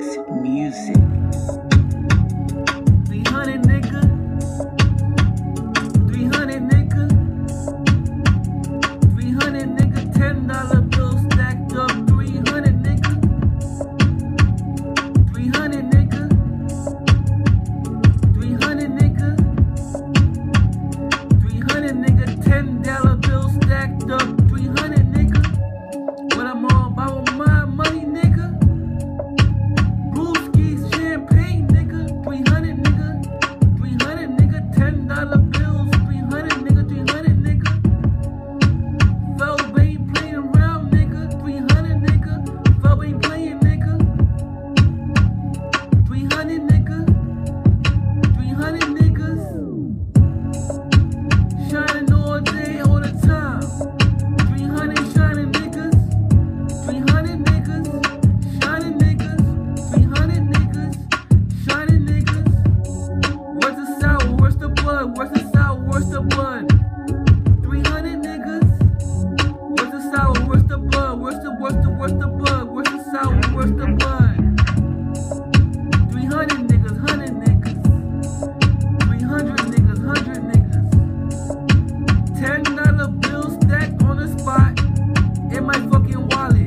Sticks Music. 300 nigga, 300 nigga, 300 nigga, $10 bills stacked up, 300 nigga, 300 nigga, 300 nigga, 300 nigga, $10 bills stacked up, 300 nigga. What I'm all about my money, nigga. Brewskis, champagne, nigga. 300 nigga, 300 nigga, $10 bills, 300 nigga, 300 nigga. Feld ain't playing around, nigga. 300 nigga, Feld ain't playing, nigga. 300 nigga, 300 niggas. Shining all day, all the time. 300 shining niggas. 300 niggas, shining niggas, 300 niggas, shining niggas. Where's the sour, where's the blood, where's the sour, where's the blood? 300 niggas. Where's the sour, where's the blood, where's the blood, where's the sour, where's the blood? 300 niggas, 100 niggas, 300 niggas, 100 niggas. $10 bills stacked on the spot in my fucking wallet.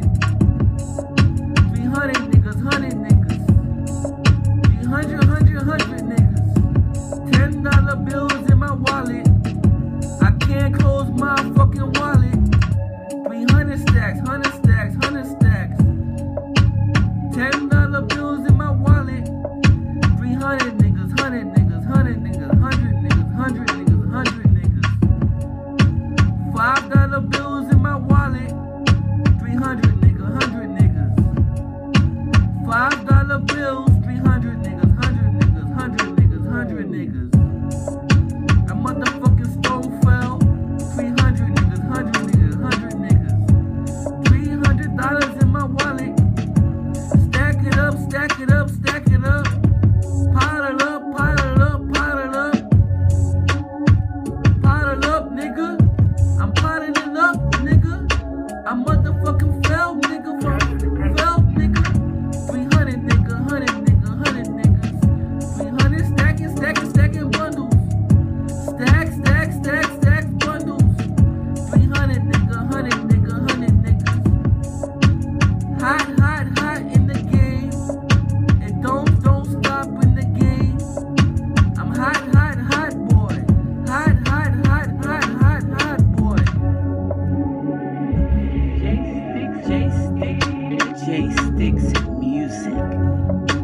300 niggas, 100 niggas, 300, 100 niggas. $10 bills in my wallet. I can't close my fucking wallet. 300 stacks, 100 stacks, 100 stacks. $10 bills in my wallet. 300 niggas, 100 niggas, 100 niggas, 100 niggas, 100 niggas, 100 niggas. $5 bills in my wallet. 300 niggas, 100 niggas. $5 bills, 300 niggas, 100 niggas, 100 niggas, 100 niggas. A motherfucking stone fell. 300 niggas, 100 niggas, 100 niggas. $300 in my wallet. Stack it up, stack it up, stack it up. Pile it up, pile it up, pile it up. Pile it up, nigga. I'm piling it up, nigga. I'm motherfucking fell, nigga. Fell, nigga. 300 nigga, 100 nigga, 100 niggas. 300 stacking, stacking, stacking bundles. Stack, stack, stack, stack bundles. 300 nigga, 100 nigga, 100 niggas. Hot, hot, hot in the game. And don't stop in the game. I'm hot, hot, hot boy. Hot, hot, hot, hot, hot, hot boy. J Sticks Music.